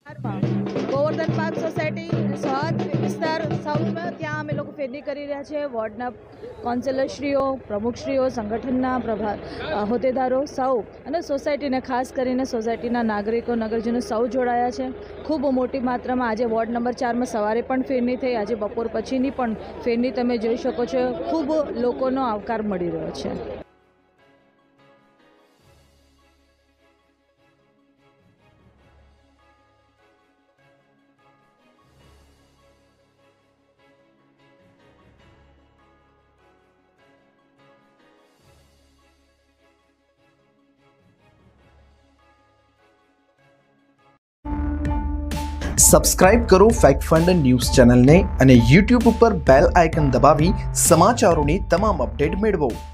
Govardhan park society સહદ વિસ્તાર સાઉથમાં ત્યાં અમે લોકો ફેરણી કરી રહ્યા છે। વોર્ડના કાઉન્સિલરશ્રીઓ, પ્રમુખશ્રીઓ, સંગઠનના હોદ્દેદારો સૌ અને સોસાયટીને ખાસ કરીને સોસાયટીના નાગરિકો, નગરજનો સૌ જોડાયા છે। ખૂબ મોટી માત્રામાં આજે વોર્ડ નંબર 4માં સવારે પણ ફેરણી થઈ, આજે બપોર પછીની પણ ફેરણી તમે જોઈ શકો છો। ખૂબ લોકોનો આવકાર મળી રહ્યો છે। સબસ્ક્રાઇબ કરો ફેક્ટ ફંડ ન્યૂઝ ચેનલને અને YouTube ઉપર બેલ આઇકન દબાવી સમાચારોની તમામ અપડેટ મેળવો।